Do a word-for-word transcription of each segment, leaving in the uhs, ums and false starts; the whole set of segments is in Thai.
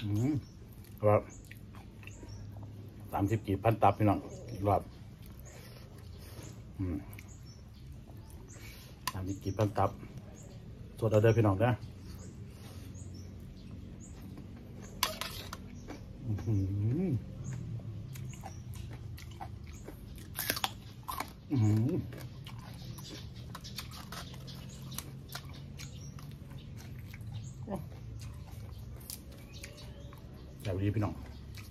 อืมครับสามสิบกีบพันตับพี่น้องอีกรอบอืมสามสิบกีบพันตับสดเอาเด้อพี่น้องนะอืมอืมเดี๋ยวดีพี่น้อง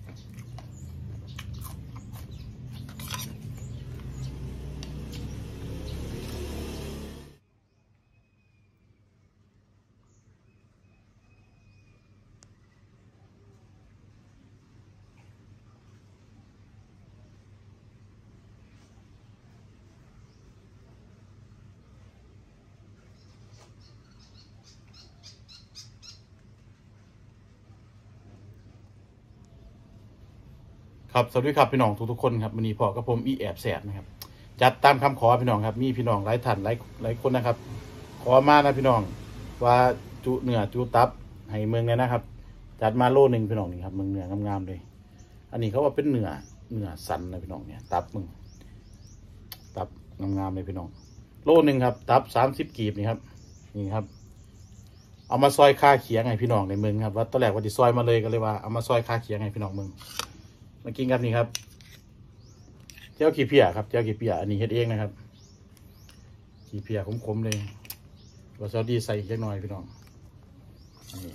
ครับสวัสดีครับพี่น้องทุกๆคนครับวันนี้พอกับผมอีแอบแสบนะครับจัดตามคำขอพี่น้องครับมีพี่น้องหลายท่านหลายหลายคนนะครับขอมานะพี่น้องว่าจุเนื้อจุตับให้เมืองเนี่ยนะครับจัดมาโลหนึ่งพี่น้องนี่ครับเมืองเนื้องามๆเลยอันนี้เขาว่าเป็นเนื้อเนื้อสันนะพี่น้องเนี่ยตับมึงตับงามๆเลยพี่น้องโลหนึ่งครับตับสามสิบกีบนี่ครับนี่ครับเอามาซอยคาเขียงให้พี่น้องในเมืองครับว่าตอนแรกว่าจะซอยมาเลยก็เลยว่าเอามาซอยคาเขียงให้พี่น้องเมืองมากินกันนี่ครับเจ้าขี้เพียครับเจ้าขี้เพียอันนี้เฮ็ดเองนะครับขี้เพียขมๆเลยวาซาบิใส่อีกเล็กน้อยพี่น้องนี่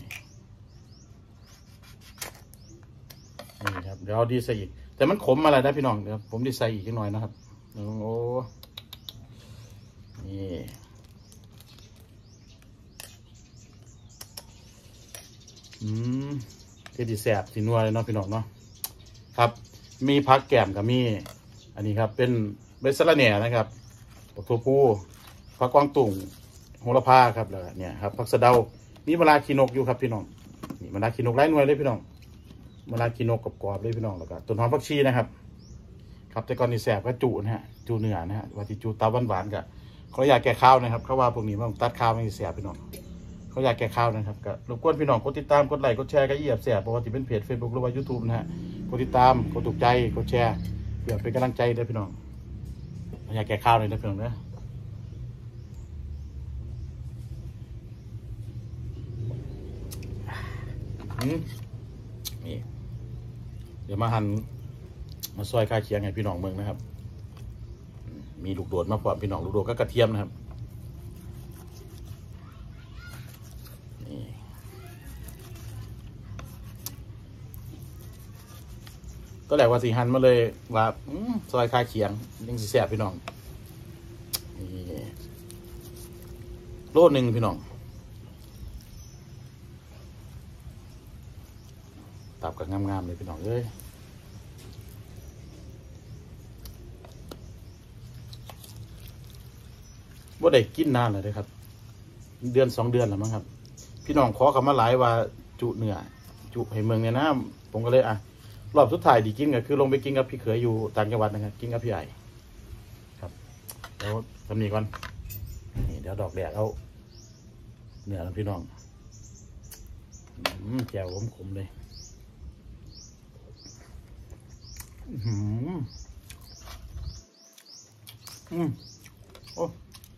นี่ครับเดี๋ยวเอาดีใส่อีกแต่มันขมอะไรนะพี่น้องเดี๋ยวผมดีใส่อีกเล็กน้อยนะครับโอ้นี่อืมคือดีแซ่บสีนัวเลยเนาะพี่น้องเนาะครับมีผักแกมกับมีอันนี้ครับเป็นเบสซาลาเน่นะครับผักถั่วพูผักกวางตุ้งโหระพาครับแล้วเนี่ยครับผักสะเดานี่มะระขีนกอยู่ครับพี่น้องนี่มะระขีนกไร้หน่วยเลยพี่น้องมะระขีนกกรอบๆเลยพี่น้องแล้วก็ต้นหอมผักชีนะครับครับแต่ก่อนนี่แสบก็จุนะฮะจุเนื้อนะฮะว่าที่จุตาหวานๆกับเขาอยากแก่ข้าวนะครับเขาว่าพวกนี้มันตัดข้าวไม่แสบพี่น้องเขาอยากแก่ข้าวนะครับก็รบกวนพี่น้องกดติดตามกดไลค์กดแชร์ก็เอียบแสบเพราะว่าที่เป็นเพจเฟซบุ๊กหรือว่ายูทูบนะฮะกดติดตามกดถูกใจกดแชร์เพื่อเป็นกำลังใจด้วยพี่น้องอยากแก่ข้าวเลยนะพี่น้องนะนี่เดี๋ยวมาหั่นมาซอยคาเคียงให้พี่น้องเมืองนะครับมีลูกโดดมาพร้อมพี่น้องลูกโดดก็กระเทียมนะครับนี่ก็แหละว่าสีหั่นมาเลยว่าซอยคาเคียงยังสีแสบพี่น้องนี่โลหนึ่งพี่น้องตับกับงามๆเลยพี่น้องเอ้ยว่าได้กินนานเลยครับเดือนสองเดือนแล้วมั้งครับพี่น้องขอคำมาหลายว่าจุเนื้อจุให้เมืองเนี่ยนะผมก็เลยอ่ะรอบสุดท้ายดีกินก็คือลงไปกินกับพี่เขยอยู่ต่างจังหวัดนะครับกินกับพี่ใหญ่ครับแล้วทำนี้ก่อนนี่เดี๋ยวดอกแดดเอาเนื้อพี่น้องแจ่วขมๆเลยอืมอืมโอ้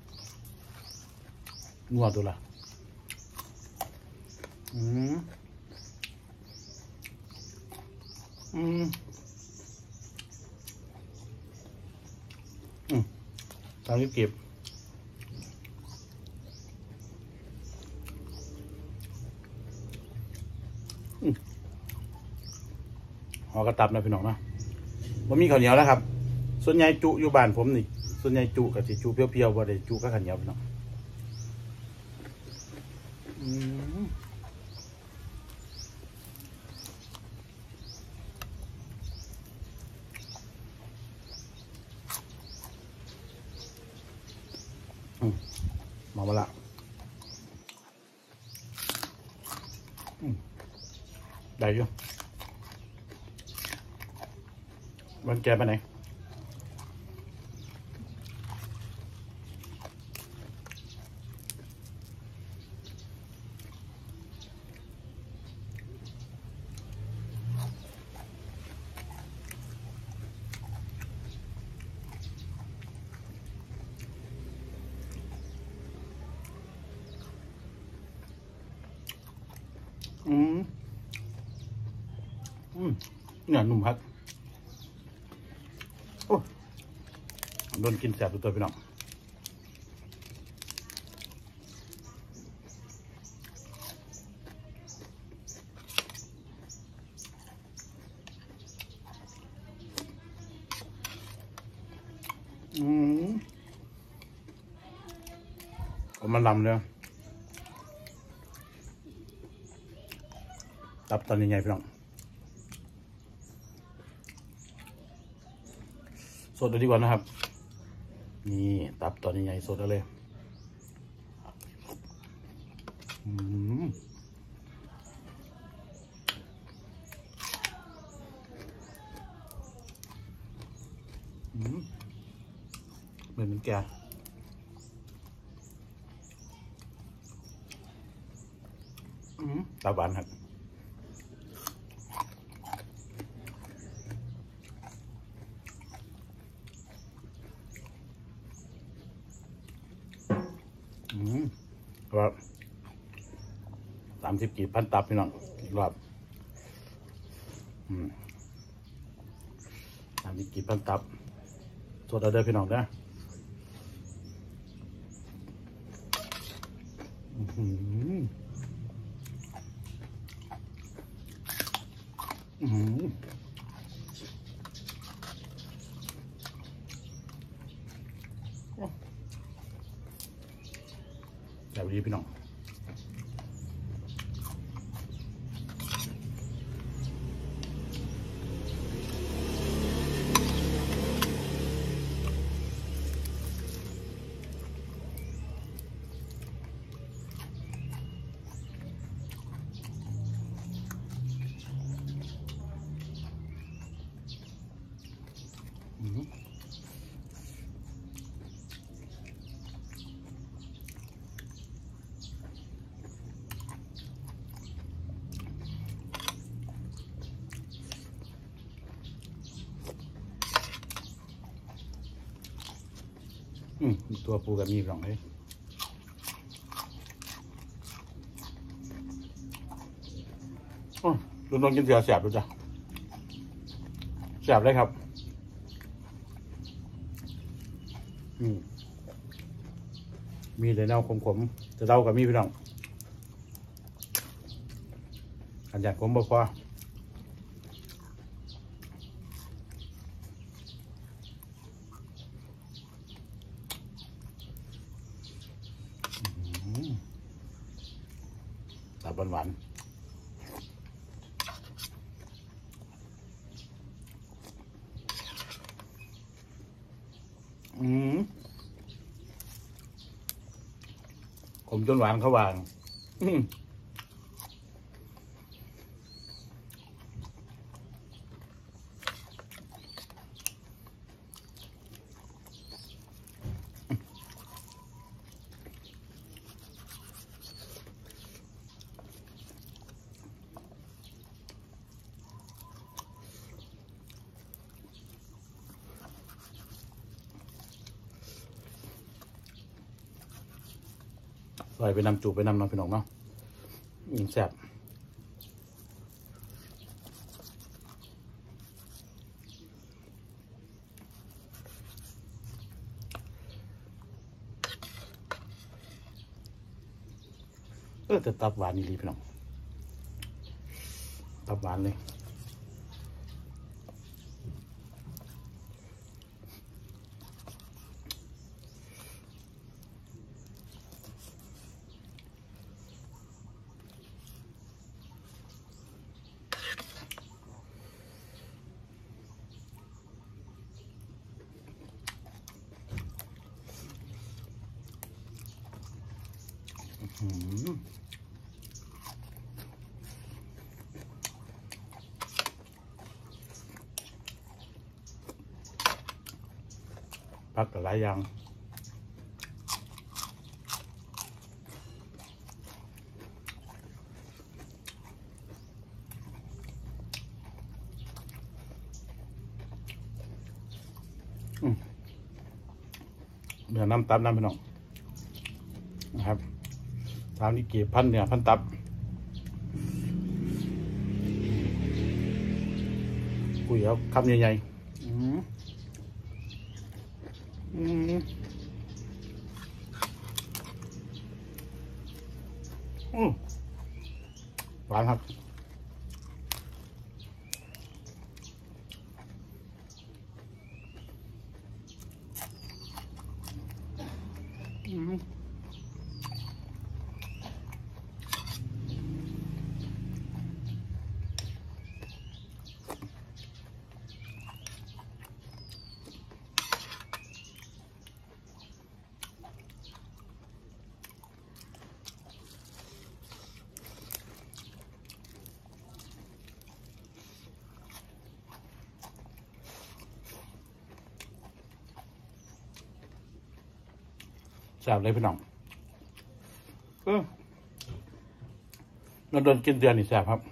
งัวตัวละอืมอืมอืมตามที่เก็บห่อกระตับนะพี่น้องนะผมมีข้าวเหนียวนะครับส่วนใหญ่จุอยู่บ้านผมนี่ส่วนใหญ่จุกับสิจุเพียวๆบ่ได้จุกับข้าวเหนียวพี่น้องอืมมาละได้อยู่วันแกไปไหนอืมอืมเนี่ยนุ่มครับโอ้โดนกินแสบตัวพี่น้องอืมเอามันลำเลยตับตอนนี้ไงพี่น้องสดเลยดีกว่านะครับนี่ตับตอนนี้ไงสดเลยอืมอืมเหมือนมันแก่อืมตับหวานครับอืมครับสามสิบกี่พันตับพี่น้องอีกรอบอืมสามสิบกี่พันตับสดเอาเด้อพี่น้องนะอืมอืมแบบนี้พี่น้องอืมอืมตัวปูกับมีพี่น้องเลยโอ้ลุงลองกินเสือแสบดูจ้ะแสบเลยครับอืมมีแต่เน่าขมๆจะเล่ากับมีพี่น้องอันอยากขมบ่พอตับหวานๆอืมขมจนหวานเขาวางอืมใส่ไปนำจูบไปนำน้องพี่น้องเนาะยิงแซ่บเออแต่ตับหวานนี่ดีพี่น้องตับหวานเลยอืมพักกับหลายอย่างเนื้อน้ำตับน้ำพี่น้องนะครับตามที่เก็บพันเนี่ยพันตับกุยเอาคำใหญ่ๆอืมอืมอืมหวานครับอืมแซ่บเลยพี่น้องเออเราเดินกินเดือนนี่แซ่บครับ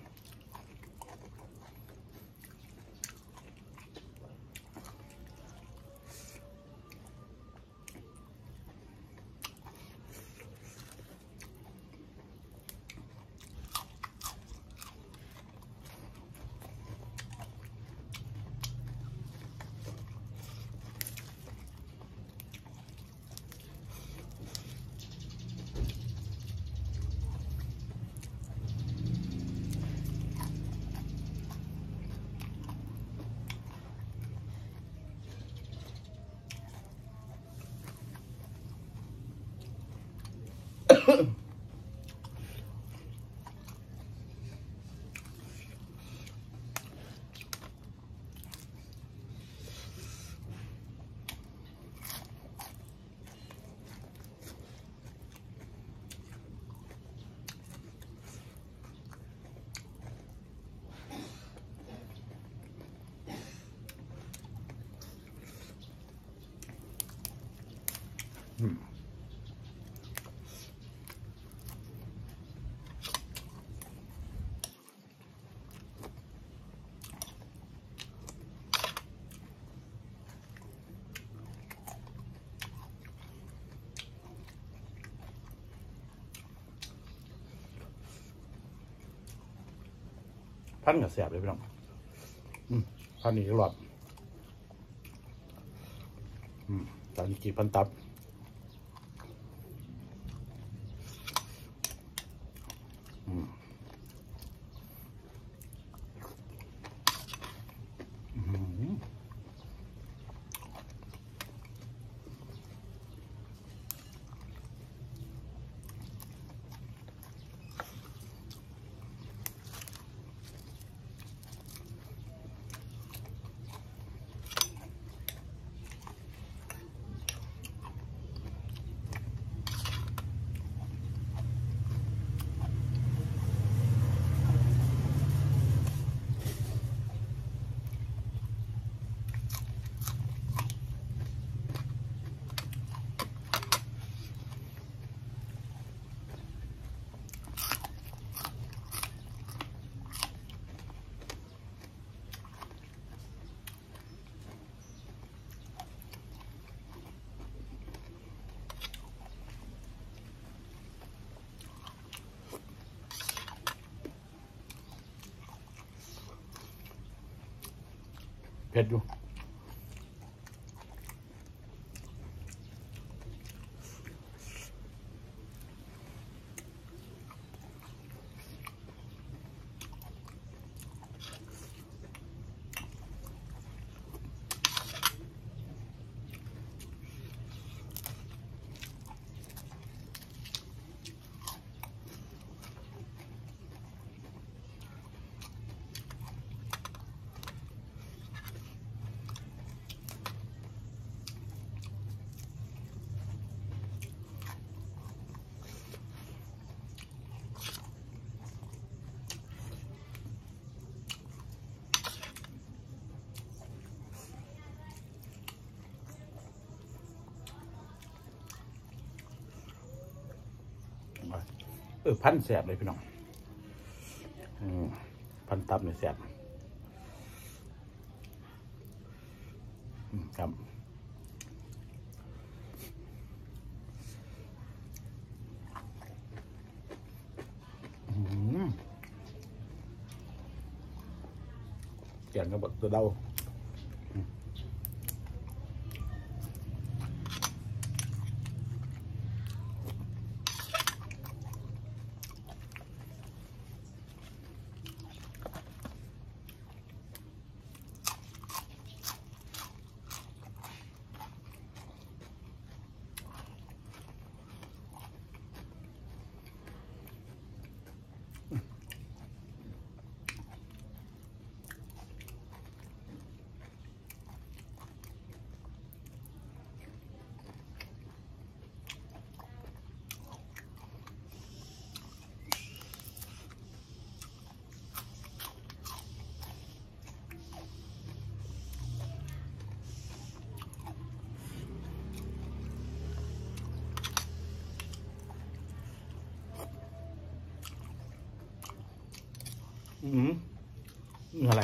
พันกับแซ่บเลยพี่น้องอืมพันนี่ก็หลอดอืมตอนนี้กี่พันตับอืมอืมเผ็ดอยู่เออพันแซ่บเลยพี่น้องอืมพันตับเนี่ยแซ่บอืมครับอืมแกงกับตัวเดาอืมอะไร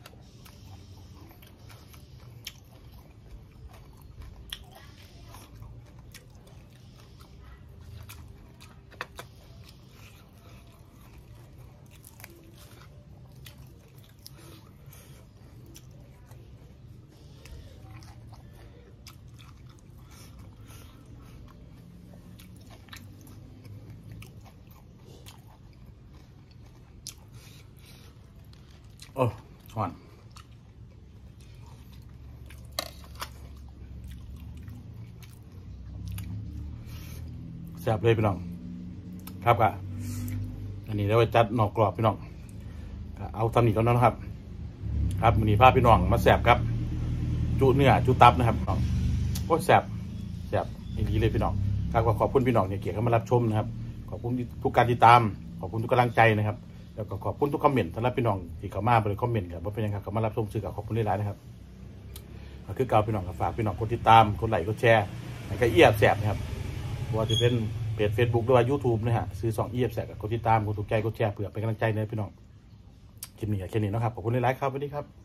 โอ้ห่อนแซ่บเลยพี่น้องครับอ่ะอันนี้เราไปจัดหนอกกรอบพี่น้องเอาทำนี่ก่อนนะครับ ครับวันนี้พาพี่น้องมาแซ่บครับจุเนื้อจุตับนะครับพี่น้องโอ้แซ่บแซ่บอย่างนี้เลยพี่น้องครับก็ขอบคุณพี่น้องเนี่ยเกียรติเข้ามารับชมนะครับขอบคุณทุกการติดตามขอบคุณทุกกำลังใจนะครับแล้วก็ขอบคุณทุกคอมเมนต์สำหรับพี่น้องที่เข้ามาบริคอมเมนต์ครับว่าเป็นยังไงเข้ามารับชมสื่อกับขอบคุณหลายๆนะครับคือเก่าพี่น้องฝากพี่น้องกดติดตามกดไลค์กดแชร์แล้วก็เอียบแสบนะครับว่าจะเป็นเพจเฟซบุ๊กหรือว่ายูทูบนะฮะซื้อสองเอียบแสบกดติดตามกดถูกใจกดแชร์เพื่อเป็นกำลังใจในพี่น้องคลิปนี้แค่นี้นะครับขอบคุณหลายๆครับสวัสดีครับ